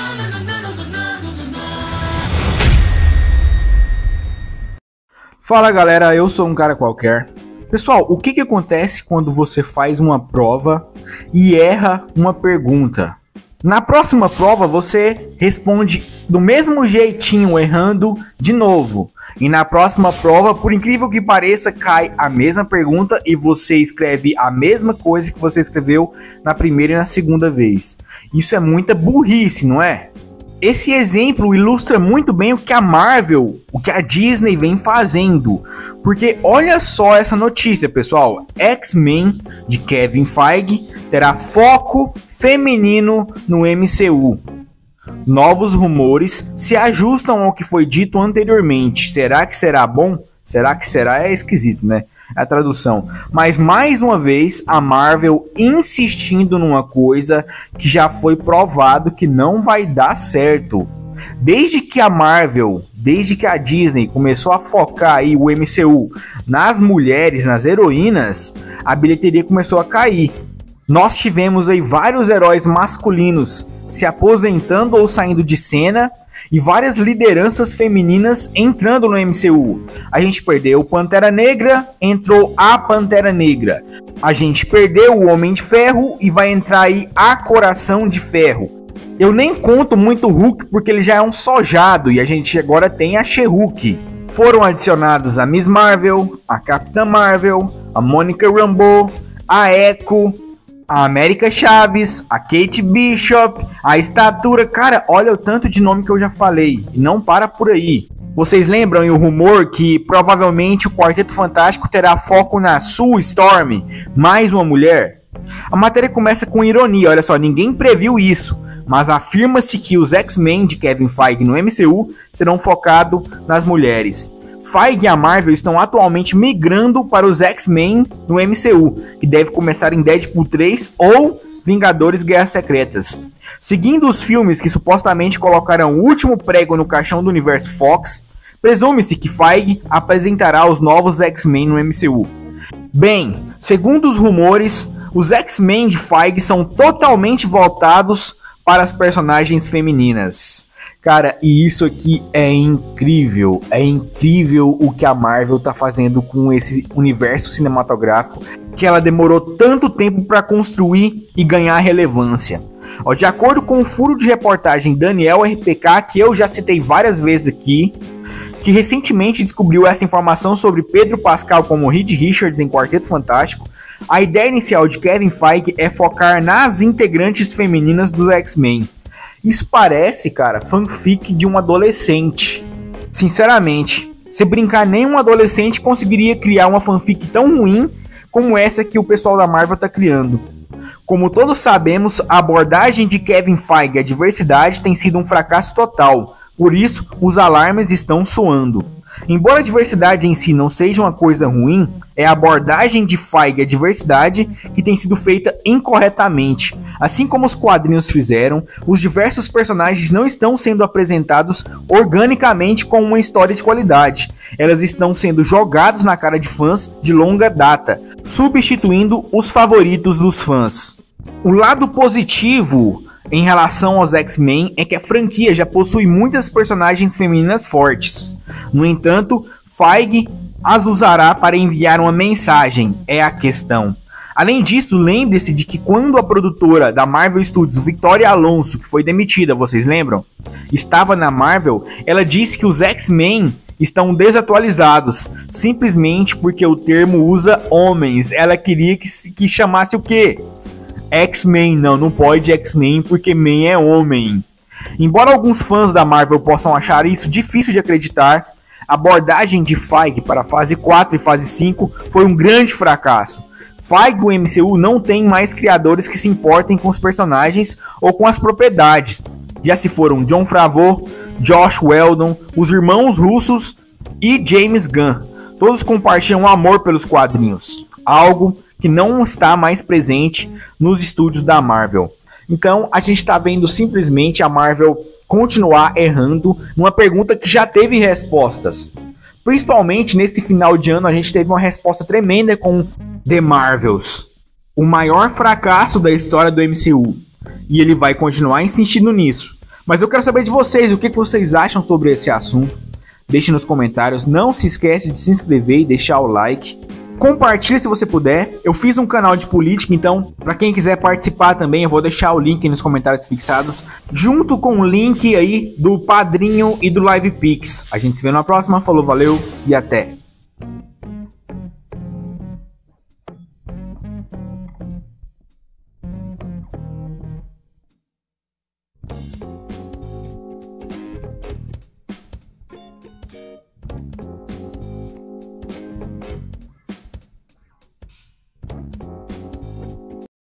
Fala galera, eu sou um cara qualquer. Pessoal, o que acontece quando você faz uma prova e erra uma pergunta? Na próxima prova você responde do mesmo jeitinho, errando de novo. E na próxima prova, por incrível que pareça, cai a mesma pergunta e você escreve a mesma coisa que você escreveu na primeira e na segunda vez. Isso é muita burrice, não é? Esse exemplo ilustra muito bem o que a Marvel, o que a Disney vem fazendo. Porque olha só essa notícia, pessoal. X-Men, de Kevin Feige, terá foco feminino no MCU. Novos rumores se ajustam ao que foi dito anteriormente. Será que será bom? Será que será? É esquisito, né? A tradução. Mas mais uma vez a Marvel insistindo numa coisa que já foi provado que não vai dar certo. Desde que a Disney começou a focar aí o MCU nas mulheres, nas heroínas, a bilheteria começou a cair. Nós tivemos aí vários heróis masculinos se aposentando ou saindo de cena e várias lideranças femininas entrando no MCU. A gente perdeu o Pantera Negra, entrou a Pantera Negra. A gente perdeu o Homem de Ferro e vai entrar aí a Coração de Ferro. Eu nem conto muito o Hulk porque ele já é um sojado e a gente agora tem a She-Hulk. Foram adicionados a Miss Marvel, a Capitã Marvel, a Monica Rambeau, a Echo, a América Chaves, a Kate Bishop, a Estatura. Cara, olha o tanto de nome que eu já falei. E não para por aí. Vocês lembram o rumor que provavelmente o Quarteto Fantástico terá foco na Sue Storm, mais uma mulher? A matéria começa com ironia, olha só, ninguém previu isso. Mas afirma-se que os X-Men de Kevin Feige no MCU serão focados nas mulheres. Feige e a Marvel estão atualmente migrando para os X-Men no MCU, que deve começar em Deadpool 3 ou Vingadores Guerras Secretas. Seguindo os filmes que supostamente colocarão o último prego no caixão do universo Fox, presume-se que Feige apresentará os novos X-Men no MCU. Bem, segundo os rumores, os X-Men de Feige são totalmente voltados para as personagens femininas. Cara, e isso aqui é incrível o que a Marvel tá fazendo com esse universo cinematográfico que ela demorou tanto tempo para construir e ganhar relevância. Ó, de acordo com o furo de reportagem Daniel RPK, que eu já citei várias vezes aqui, que recentemente descobriu essa informação sobre Pedro Pascal como Reed Richards em Quarteto Fantástico, a ideia inicial de Kevin Feige é focar nas integrantes femininas dos X-Men. Isso parece, cara, fanfic de um adolescente. Sinceramente, se brincar, nenhum adolescente conseguiria criar uma fanfic tão ruim como essa que o pessoal da Marvel tá criando. Como todos sabemos, a abordagem de Kevin Feige à diversidade tem sido um fracasso total. Por isso, os alarmes estão soando. Embora a diversidade em si não seja uma coisa ruim, é a abordagem de Feige à diversidade que tem sido feita incorretamente. Assim como os quadrinhos fizeram, os diversos personagens não estão sendo apresentados organicamente com uma história de qualidade. Elas estão sendo jogadas na cara de fãs de longa data, substituindo os favoritos dos fãs. O lado positivo em relação aos X-Men é que a franquia já possui muitas personagens femininas fortes. No entanto, Feige as usará para enviar uma mensagem, é a questão. Além disso, lembre-se de que quando a produtora da Marvel Studios, Victoria Alonso, que foi demitida, vocês lembram? Estava na Marvel, ela disse que os X-Men estão desatualizados, simplesmente porque o termo usa homens. Ela queria que chamasse o quê? X-Men, não pode X-Men porque Men é homem. Embora alguns fãs da Marvel possam achar isso difícil de acreditar, a abordagem de Feige para a fase 4 e fase 5 foi um grande fracasso. Feige e o MCU não tem mais criadores que se importem com os personagens ou com as propriedades. Já se foram Jon Favreau, Josh Whedon, os irmãos russos e James Gunn. Todos compartilham amor pelos quadrinhos, algo que não está mais presente nos estúdios da Marvel. Então a gente está vendo simplesmente a Marvel continuar errando numa pergunta que já teve respostas. Principalmente nesse final de ano a gente teve uma resposta tremenda com The Marvels, o maior fracasso da história do MCU. E ele vai continuar insistindo nisso. Mas eu quero saber de vocês, o que vocês acham sobre esse assunto. Deixe nos comentários, não se esquece de se inscrever e deixar o like. Compartilhe se você puder. Eu fiz um canal de política, então para quem quiser participar também, eu vou deixar o link nos comentários fixados, junto com o link aí do Padrinho e do LivePix. A gente se vê na próxima, falou, valeu e até!